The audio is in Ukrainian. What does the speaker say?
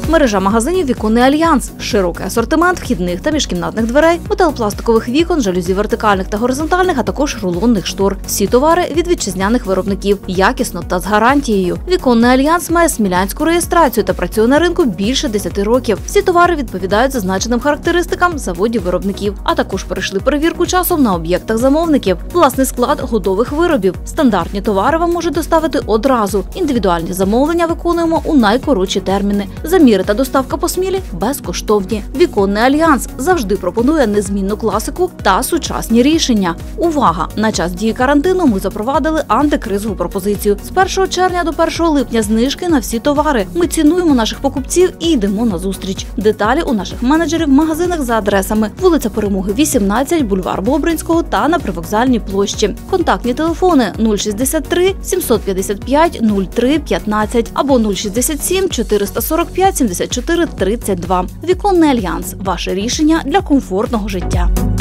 Мережа магазинів «Віконний альянс», широкий асортимент вхідних та міжкімнатних дверей, металопластикових вікон, жалюзі вертикальних та горизонтальних, а також рулонних штор. Всі товари від вітчизняних виробників, якісно та з гарантією. «Віконний альянс» має смілянську реєстрацію та працює на ринку більше 10 років. Всі товари відповідають зазначеним характеристикам заводів-виробників, а також перейшли перевірку часом на об'єктах замовників. Власний склад готових виробів. Стандартні товари вам можуть доставити одразу. Індивідуальні замовлення виконуємо у найкоротші терміни. Заміри та доставка по Смілі безкоштовні. «Віконний альянс» завжди пропонує незмінну класику та сучасні рішення. Увага! На час дії карантину ми запровадили антикризову пропозицію. З 1 червня до 1 липня знижки на всі товари. Ми цінуємо наших покупців і йдемо на зустріч. Деталі у наших менеджерів в магазинах за адресами: вулиця Перемоги, 18, бульвар Бобринського та на Привокзальній площі. Контактні телефони 063 755 03 15 або 067 445 74 32. «Віконний альянс» – ваше рішення для комфортного життя.